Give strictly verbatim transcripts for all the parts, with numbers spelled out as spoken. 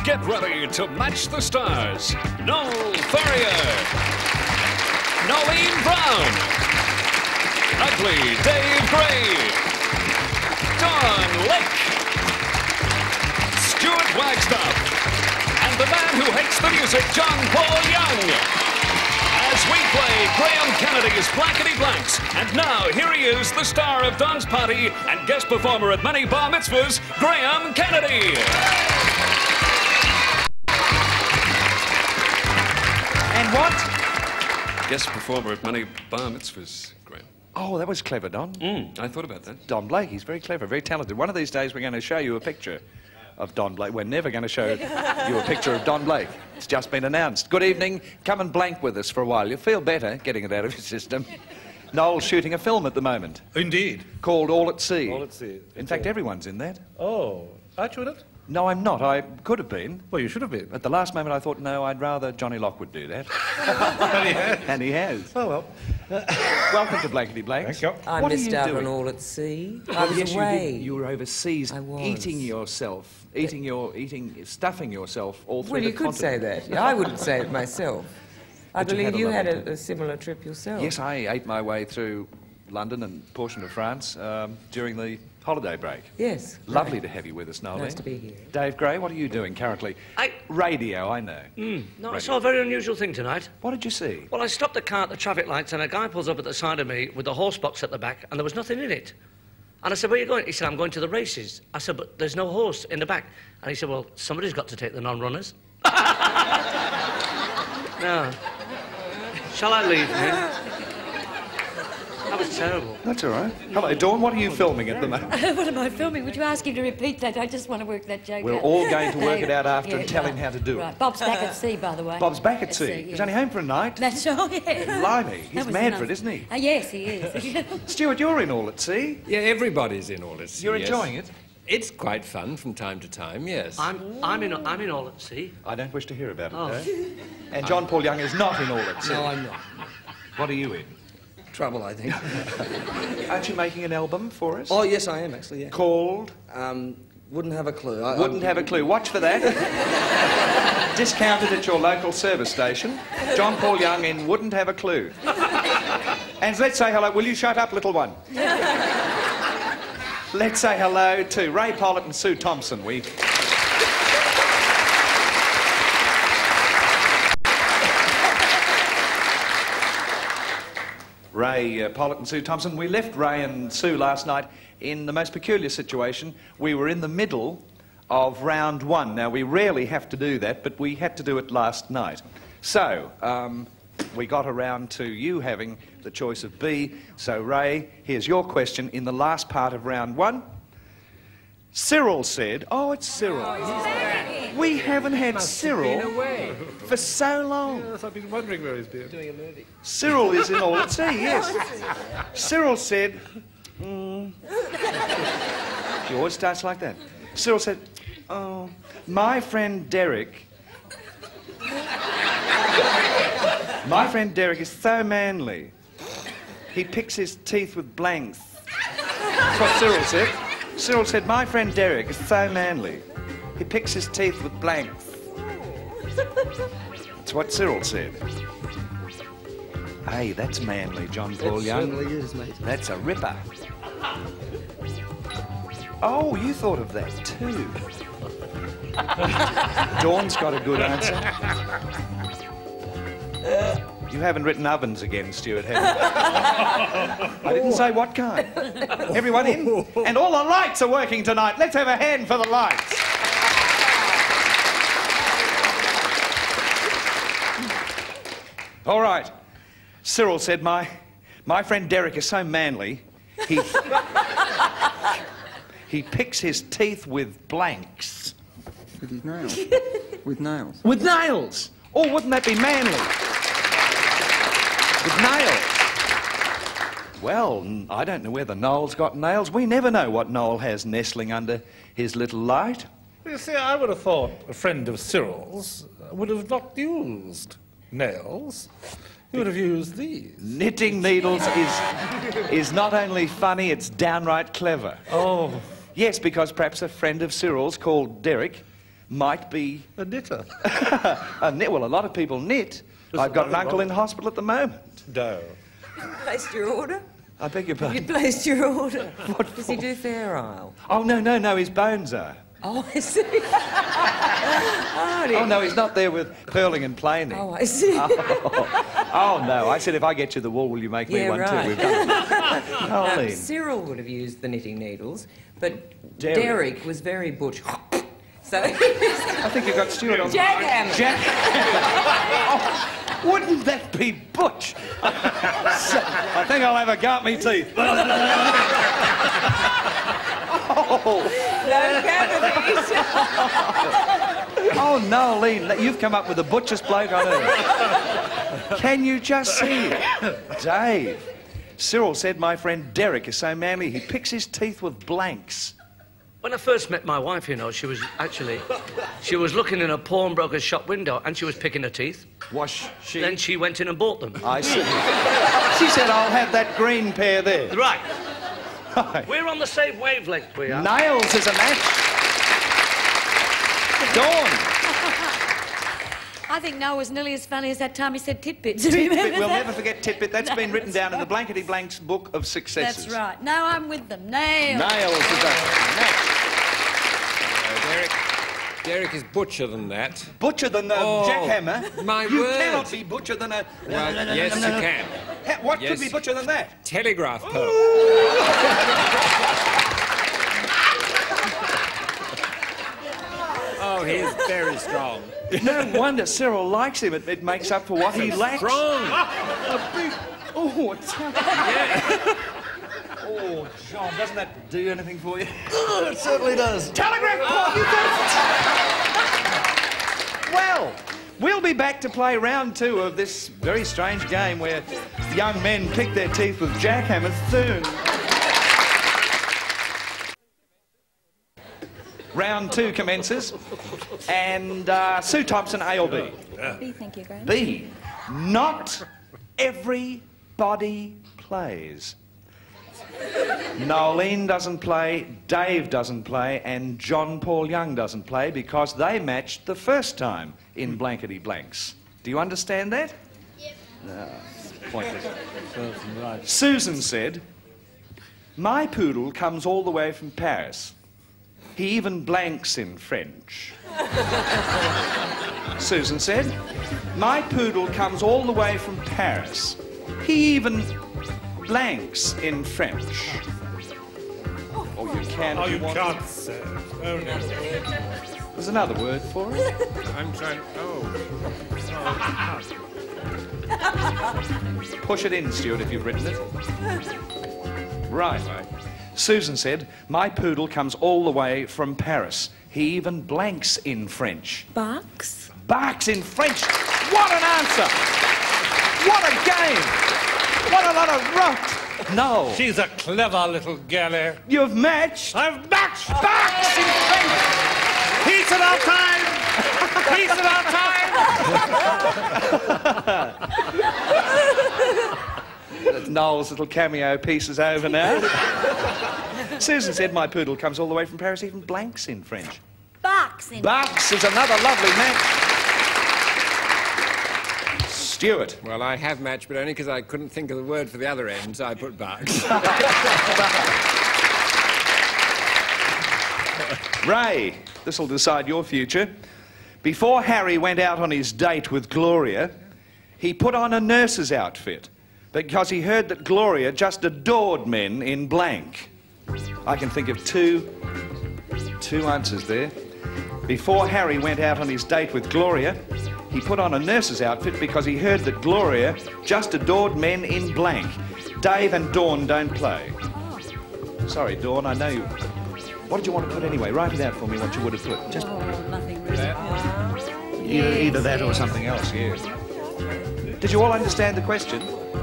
Get ready to match the stars. Noel Ferrier. Nolene Brown. Ugly Dave Gray. Don Lake. Stuart Wagstaff. And the man who hates the music, John Paul Young. As we play Graham Kennedy's Blankety Blanks. And now, here he is, the star of Don's Party and guest performer at many bar mitzvahs, Graham Kennedy. And what? Guest performer at many bar mitzvahs, Graham. Oh, that was clever, Don. Mm, I thought about that. Don Blake, he's very clever, very talented. One of these days we're going to show you a picture of Don Blake. We're never going to show you a picture of Don Blake. It's just been announced. Good evening. Come and blank with us for a while. You'll feel better getting it out of your system. Noel's shooting a film at the moment. Indeed. Called All at Sea. All at Sea. In fact, everyone's in that. Oh, aren't you in it? No, I'm not. I could have been. Well, you should have been. At the last moment, I thought, no, I'd rather Johnny Lockwood do that. And he has. And he has. Oh, well. Welcome to Blankety Blanks. Thank you. I What are missed you out doing? on All at Sea. I Oh, was yes, away. You, did. You were overseas, I was. eating yourself, eating your, eating, stuffing yourself all through Well, the you could say continent. that. I wouldn't say it myself. I But you believe had a you had lovely a, a similar trip yourself. Yes, I ate my way through London and a portion of France um, during the holiday break. Yes. Lovely right. to have you with us, Noel. Nice to be here. Dave Gray, what are you doing currently? I- Radio, I know. Mm, no, I Radio. saw a very unusual thing tonight. What did you see? Well, I stopped the car at the traffic lights and a guy pulls up at the side of me with the horse box at the back and there was nothing in it. And I said, where are you going? He said, I'm going to the races. I said, but there's no horse in the back. And he said, well, somebody's got to take the non-runners. No. Shall I leave now? That was terrible. That's all right. Hello, Dawn, what are you filming at the moment? What am I filming? Would you ask him to repeat that? I just want to work that joke We're out. all going to work it out after Yeah, and tell right, him how to do right. it. Bob's back at sea, by the way. Bob's back at At sea. sea, He's yes. only home for a night. That's all, yes. Blimey, he's That was mad nice. for it, isn't he? Uh, yes, he is. Stuart, you're in All at Sea. Yeah, everybody's in All at Sea. You're yes. enjoying it? It's quite fun from time to time, yes. I'm, I'm, in, I'm in All at Sea. I don't wish to hear about it, Oh. though. And John Paul Young is not in All at Sea. No, I'm not. What are you in? Trouble, I think. Aren't you making an album for us? Oh, yes, I am, actually, yeah. Called? Um, wouldn't have a clue. I, Wouldn't I, have a clue. Watch for that. Discounted at your local service station. John Paul Young in Wouldn't Have a Clue. And let's say hello. Will you shut up, little one? Let's say hello to Ray Pollitt and Sue Thompson. We... Ray uh, Pollitt and Sue Thompson. We left Ray and Sue last night in the most peculiar situation. We were in the middle of round one. Now, we rarely have to do that, but we had to do it last night. So, um, we got around to you having the choice of B. So, Ray, here's your question in the last part of round one. Cyril said... Oh, it's Cyril. We haven't had Cyril for so long. Yes, I've been wondering where he's been. Doing a movie. Cyril is in All at Sea, yes. Cyril said... Mm. He always starts like that. Cyril said, oh, my friend Derek... My friend Derek is so manly. He picks his teeth with blanks. That's what Cyril said. Cyril said, my friend Derek is so manly. He picks his teeth with blanks. That's what Cyril said. Hey, that's manly, John Paul It Young. certainly is, mate. That's a ripper. Oh, you thought of that too. Dawn's got a good answer. You haven't written ovens again, Stuart, have you? I didn't say what kind. Everyone in? And all the lights are working tonight. Let's have a hand for the lights. All right. Cyril said, my, my friend Derek is so manly, he, he picks his teeth with blanks. With his nails. With nails. With nails! Oh, wouldn't that be manly? With nails. Well, n- I don't know whether Noel's got nails. We never know what Noel has nestling under his little light. You see, I would have thought a friend of Cyril's would have not used nails. He would have used these. Knitting needles is, is not only funny, it's downright clever. Oh. Yes, because perhaps a friend of Cyril's called Derek might be A knitter. a knit. Well, a lot of people knit. I've got an uncle in hospital at the moment. No. Placed your order? I beg your You pardon. placed your order. What Does he for? do Fair Isle? Oh, no, no, no, his bones are. Oh, I see. oh, dear. Oh, no, he's not there with purling and planing. Oh, I see. Oh, no, I said, if I get you the wool, will you make me Yeah, one right. too? We've done it. Now, Colleen. Cyril would have used the knitting needles, but Derek. Derek, was very butch. So I think you've got Stuart on. jackhammer. Jack. Oh, wouldn't that be butch? So, I think I'll have a go at me teeth. Oh, No cavities. oh, Noeline, you've come up with the butchest bloke on earth. Can you just see it? Dave. Cyril said my friend Derek is so manly he picks his teeth with blanks. When I first met my wife, you know, she was actually... She was looking in a pawnbroker's shop window and she was picking her teeth. Was she? Then she went in and bought them. I see. She said, I'll have that green pair there. Right. Right. We're on the same wavelength, we are. Nails is a match. Dawn. I think Noah was nearly as funny as that time he said titbits. Titbit. Remember We'll that? never forget Titbit. That's been written That's down in the Blankety Blanks book of successes. That's right. No, I'm with them. Nails. Nails is a match. Uh, Derek, Derek is butcher than that. Butcher than a Oh, jackhammer? my you word. cannot be butcher than a... Well, yes, you can. Ha- What Yes. could be butcher than that? Telegraph pole. Oh, he's very strong. No wonder Cyril likes him. It, it makes up for what he lacks. Strong. A big... Oh, it's... Yeah. Oh, John, doesn't that do anything for you? Oh, it certainly does. Telegraph pole, you don't... Well, we'll be back to play round two of this very strange game where young men pick their teeth with jackhammers soon. Round two commences, and uh, Sue Thompson, A or B? B, thank you, Graham. B. Not everybody plays. Noeline doesn't play, Dave doesn't play, and John Paul Young doesn't play because they matched the first time in Blankety Blanks. Do you understand that? Yep. No, it's pointless. Right. Susan said, my poodle comes all the way from Paris. He even blanks in French. Susan said, my poodle comes all the way from Paris. He even blanks in French. Oh, you can. Oh, if you want. can't say it. Oh, no. There's another word for it. I'm trying... Oh. Push it in, Stuart, if you've written it. Right. Susan said, my poodle comes all the way from Paris. He even blanks in French. Barks. Barks in French. What an answer! What a game! What a lot of rot! No. She's a clever little galley. You've matched. I've matched! Barks in French! Peace at our time! Peace at our time! Noel's little cameo piece is over now. Susan said my poodle comes all the way from Paris, even blanks in French. Barks in. Barks is another lovely match. Stuart. Well, I have matched, but only because I couldn't think of the word for the other end, so I put barks. Ray, this will decide your future. Before Harry went out on his date with Gloria, he put on a nurse's outfit because he heard that Gloria just adored men in blank. I can think of two, two answers there. Before Harry went out on his date with Gloria, he put on a nurse's outfit because he heard that Gloria just adored men in blank. Dave and Dawn don't play. Sorry, Dawn, I know you... What did you want to put anyway? Write it out for me, what you would have put. Just Oh, nothing really. either, either that or something else, yeah. Did you all understand the question?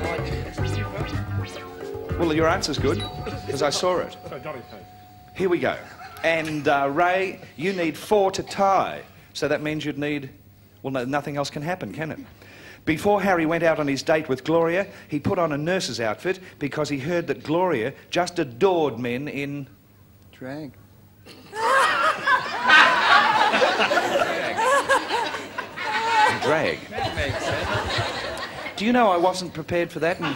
Well, your answer's good, because I saw it. Here we go. And, uh, Ray, you need four to tie. So that means you'd need... Well, no, nothing else can happen, can it? Before Harry went out on his date with Gloria, he put on a nurse's outfit because he heard that Gloria just adored men in... Drag. drag. That makes sense. Do you know I wasn't prepared for that? And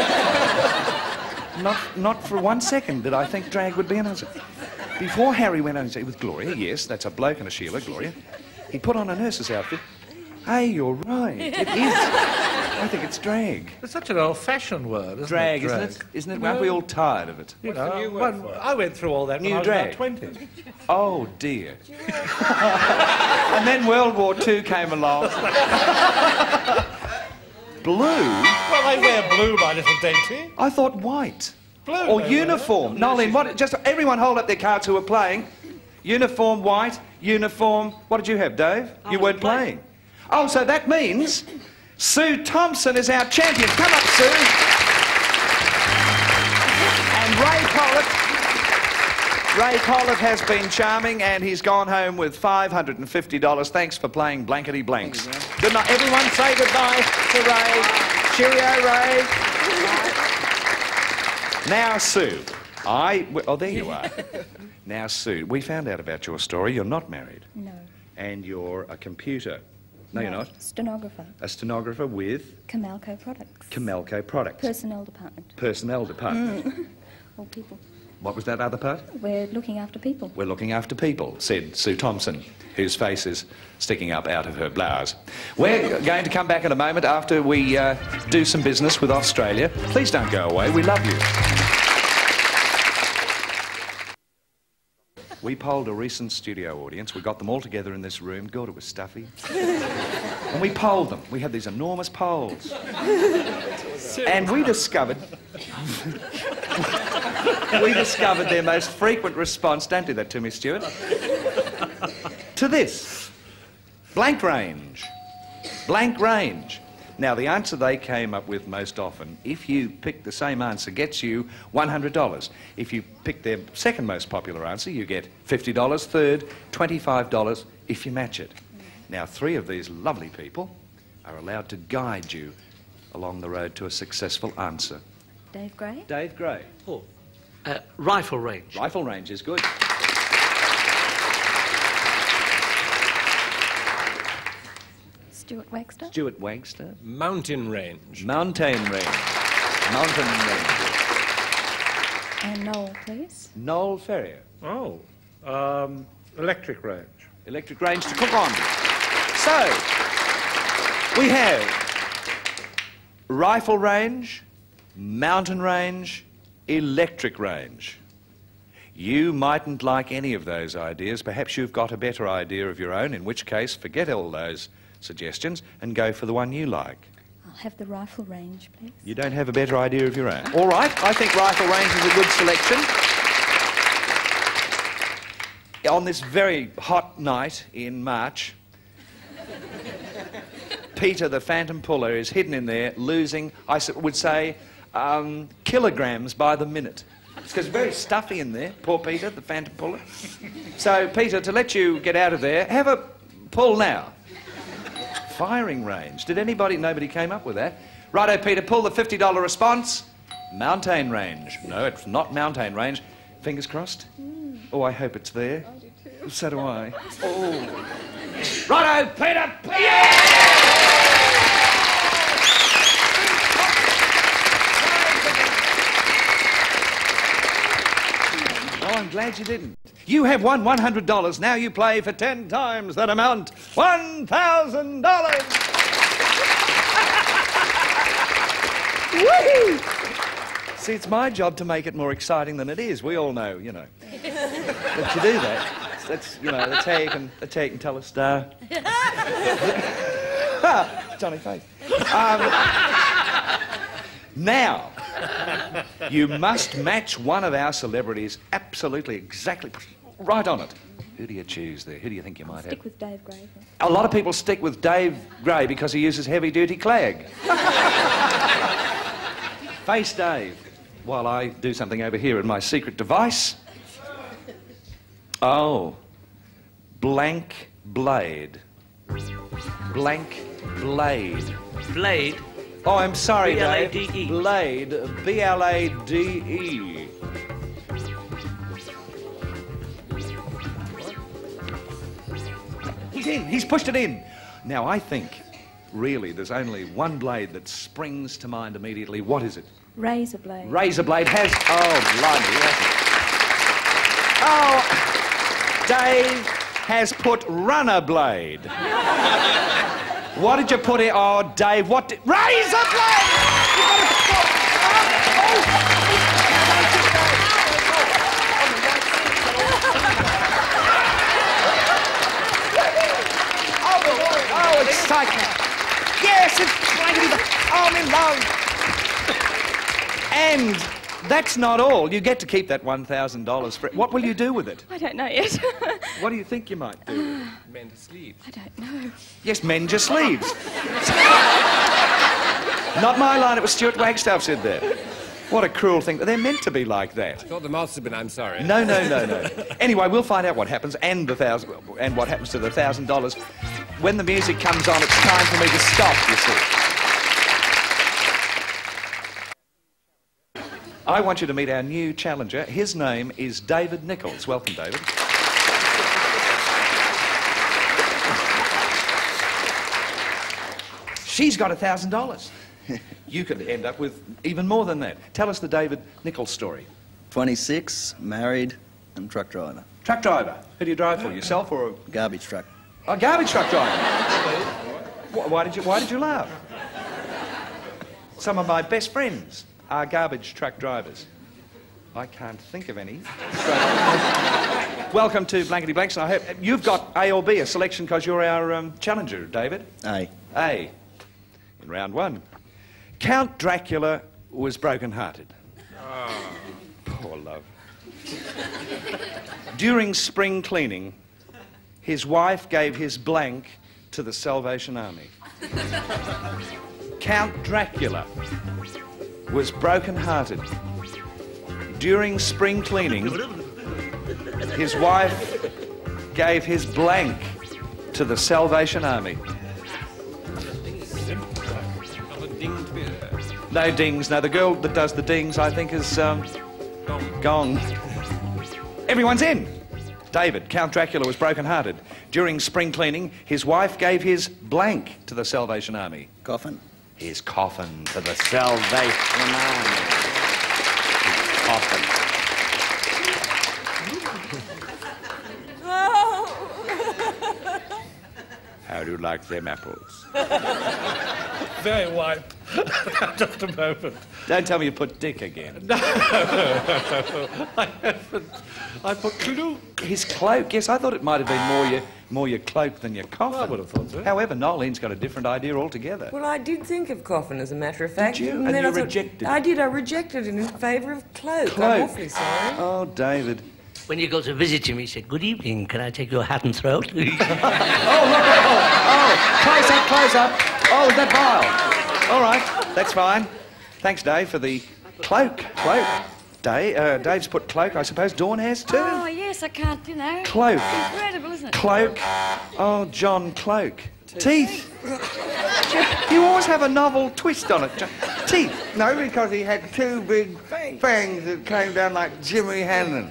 not, not for one second did I think drag would be an answer. Before Harry went on and said, with Gloria, yes, that's a bloke and a Sheila, Gloria, he put on a nurse's outfit. Hey, you're right. It is. I think it's drag. It's such an old-fashioned word, isn't Drag, it? isn't it? Isn't it? Aren't we all tired of it? You What's the know, new word when- for it? I went through all that New when I was drag. about twenty. Oh, dear. And then World War Two came along. Blue? Well, they wear blue, my little dainty. I thought white. Blue. Or they uniform. Nolan, what, just everyone hold up their cards who were playing. Uniform, white, uniform. What did you have, Dave? I You wasn't weren't playing. playing. Oh, so that means Sue Thompson is our champion. Come up, Sue. And Ray Pollitt. Ray Pollitt has been charming and he's gone home with five hundred fifty dollars. Thanks for playing Blankety Blanks. Good night. Everyone say goodbye to Ray. Cheerio, Ray. Now, Sue, I... Oh, there you are. Now, Sue, we found out about your story. You're not married. No. And you're a computer. No, you're not. Stenographer. A stenographer with Camelco Products. Camelco Products. Personnel department. Personnel department. All people. What was that other part? We're looking after people. We're looking after people, said Sue Thompson, whose face is sticking up out of her blouse. We're going to come back in a moment after we uh, do some business with Australia. Please don't go away. We love you. We polled a recent studio audience. We got them all together in this room. God, it was stuffy. And we polled them. We had these enormous polls. And we discovered... we discovered their most frequent response... Don't do that to me, Stuart. To this. Blank range. Blank range. Now, the answer they came up with most often, if you pick the same answer, gets you one hundred dollars. If you pick their second most popular answer, you get fifty dollars. Third, twenty-five dollars if you match it. Now, three of these lovely people are allowed to guide you along the road to a successful answer. Dave Gray. Dave Gray. Oh, uh, rifle range. Rifle range is good. Stuart Wagster. Stuart Wagster. Mountain range. Mountain range. Mountain range. And Noel, please. Noel Ferrier. Oh, um, electric range. Electric range to cook on. So, we have rifle range, mountain range, electric range. You mightn't like any of those ideas. Perhaps you've got a better idea of your own, in which case, forget all those suggestions and go for the one you like. I'll have the rifle range, please. You don't have a better idea of your own. All right, I think rifle range is a good selection. On this very hot night in March, Peter the Phantom Puller is hidden in there, losing, I would say, um, kilograms by the minute. It's because it's very stuffy in there, poor Peter, the Phantom Puller. So, Peter, to let you get out of there, have a pull now. Firing range. Did anybody... Nobody came up with that. Righto, Peter, pull the fifty dollar response. Mountain range. No, it's not mountain range. Fingers crossed. Mm. Oh, I hope it's there. I do too. So do I. Oh. Righto, Peter! Oh, I'm glad you didn't. You have won one hundred dollars. Now you play for ten times that amount. one thousand dollars! Woohoo! See, it's my job to make it more exciting than it is. We all know, you know. But you do that. That's, you know, that's how you can, that's how you can tell a star. Johnny Face. Um, now, you must match one of our celebrities absolutely, exactly, right on it. Who do you choose there? Who do you think you might Stick have? with Dave Gray. A lot of people stick with Dave Gray because he uses heavy-duty clag. Face Dave, while I do something over here in my secret device. Oh, blank blade. Blank blade. Blade. Oh, I'm sorry, B L A Dave. D E. Blade. B L A D E. He's in. He's pushed it in. Now, I think really, there's only one blade that springs to mind immediately. What is it? Razor blade. Razor blade has... Oh, blimey, yes. Oh, Dave has put runner blade. What did you put here? Oh, Dave, what did... Razor blade! You've got to put... Oh, oh, it's like... Yes, it's blankety... Oh, I'm in love. And that's not all. You get to keep that one thousand dollars for it. What will you do with it? I don't know yet. What do you think you might do? Uh, Mend the sleeves. I don't know. Yes, mend your sleeves. Not my line, it was Stuart Wagstaff said that. What a cruel thing. They're meant to be like that. I thought the moths had been, I'm sorry. No, no, no, no. Anyway, we'll find out what happens and the thousand and what happens to the thousand dollars. When the music comes on, it's time for me to stop, you see. I want you to meet our new challenger. His name is David Nichols. Welcome, David. She's got a thousand dollars. You could end up with even more than that. Tell us the David Nichols story. twenty-six, married, and truck driver. Truck driver. Who do you drive for, yourself or a... Garbage truck. A garbage truck driver. Why, why did you, why did you laugh? Some of my best friends are garbage truck drivers. I can't think of any. Welcome to Blankety Blanks, and I hope you've got A or B, a selection, because you're our um, challenger, David. A. A. In round one. Count Dracula was broken-hearted. Oh. Poor love. During spring cleaning, his wife gave his blank to the Salvation Army. Count Dracula was broken-hearted. During spring cleaning, his wife gave his blank to the Salvation Army. No dings. No, the girl that does the dings, I think, is um, gong. Everyone's in. David, Count Dracula was broken-hearted. During spring cleaning, his wife gave his blank to the Salvation Army. Coffin. His coffin to the Salvation Army. His coffin. How do you like them apples? Very white. Just a moment. Don't tell me you put Dick again. No, I haven't. I put cloak. His cloak, yes, I thought it might have been more your, more your cloak than your coffin. I would have thought so. However, Nolene's got a different idea altogether. Well, I did think of coffin, as a matter of fact. Did you? And, And then you I thought, rejected it? I did. I rejected it in favour of cloak. Cloak. I'm awfully sorry. Oh, David. When you go to visit him, he said, "Good evening, can I take your hat and throat?" Oh, look, oh, oh, close up, close up. Oh, that vile. All right, that's fine. Thanks, Dave, for the cloak. Cloak. Dave, uh, Dave's put cloak, I suppose. Dawn has too. Oh, yes, I can't, you know. Cloak. Incredible, isn't it? Cloak. Oh, John Cloak. Teeth. You always have a novel twist on it. Jo- Teeth. No, because he had two big fangs that came down like Jimmy Hanlon.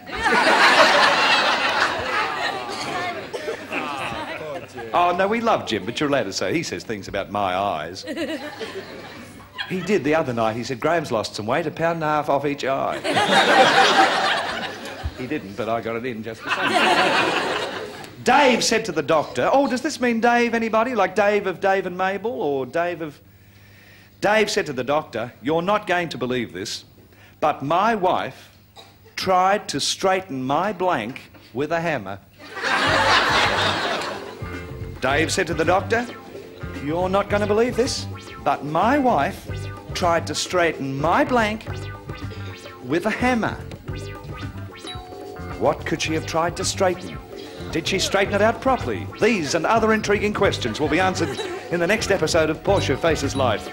Oh, no, we love Jim, but you're allowed to say he says things about my eyes. He did the other night. He said, Graham's lost some weight, a pound and a half off each eye. He didn't, but I got it in just the same. Dave said to the doctor, oh, does this mean Dave, anybody? Like Dave of Dave and Mabel, or Dave of... Dave said to the doctor, you're not going to believe this, but my wife tried to straighten my blank with a hammer. Dave said to the doctor, you're not going to believe this, but my wife tried to straighten my blank with a hammer. What could she have tried to straighten? Did she straighten it out properly? These and other intriguing questions will be answered in the next episode of Portia Faces Life.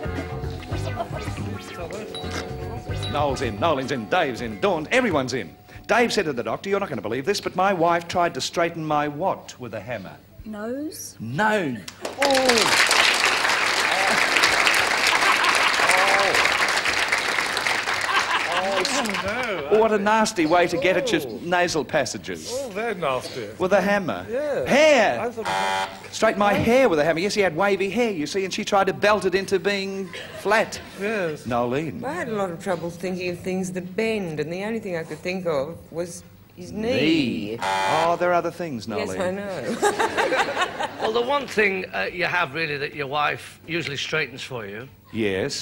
Noel's in, Nolan's in, Dave's in, Dawn, everyone's in. Dave said to the doctor, you're not going to believe this, but my wife tried to straighten my what with a hammer? Nose. No. Oh. Oh. no. Oh, what a nasty way to get at your nasal passages. Oh, very nasty. With a hammer. Yeah. Hair. I thought Straighten my hair with a hammer. Yes, he had wavy hair, you see, and she tried to belt it into being flat. Yes. Nolene. I had a lot of trouble thinking of things that bend, and the only thing I could think of was his knee. Knee. Oh, there are other things, Nolene. Yes, I know. Well, the one thing uh, you have really that your wife usually straightens for you. Yes.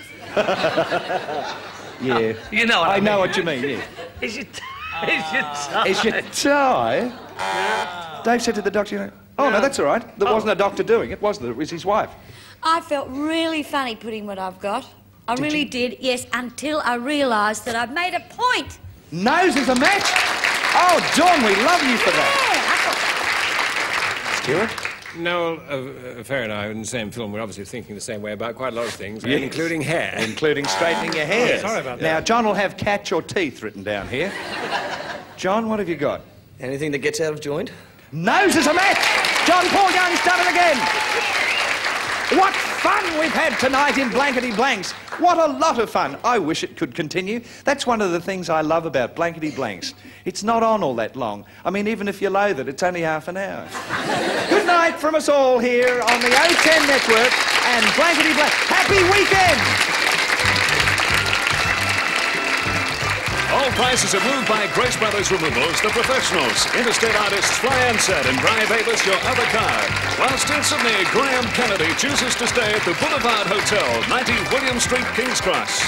Yeah. You know what I, I mean. know what you mean, yeah. Is your, t- is your tie? Is your tie? Yeah. Dave said to the doctor, you know, oh, no, Yeah. that's all right. There Oh. wasn't a doctor doing it, was there? It was his wife. I felt really funny putting what I've got. I Did really you? did, yes, until I realised that I've made a point. Nose is a match? Oh, Dawn, we love you for that. Yeah, I Stuart? Noel, uh, uh, Fair and I are in the same film. We're obviously thinking the same way about quite a lot of things, Yes. including hair. Including straightening your hair. Oh, sorry about that. Now, John will have catch or teeth written down here. John, what have you got? Anything that gets out of joint? Nose is a match! John Paul Young's done it again! What fun we've had tonight in Blankety Blanks. What a lot of fun. I wish it could continue. That's one of the things I love about Blankety Blanks. It's not on all that long. I mean, even if you loathe it, it's only half an hour. Good night from us all here on the O ten Network and Blankety Blanks. Happy weekend! All prizes are moved by Grace Brothers Removals, the professionals. Interstate artists Fly Ansett and drive Avis your other car. Whilst in Sydney, Graham Kennedy chooses to stay at the Boulevard Hotel, ninety William Street, King's Cross.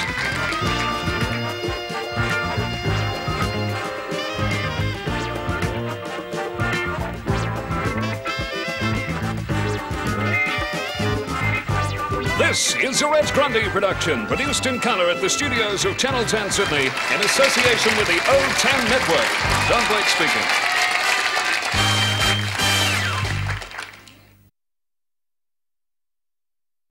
This is a Reg Grundy production, produced in colour at the studios of Channel ten Sydney in association with the O ten Network. Don Blake speaking.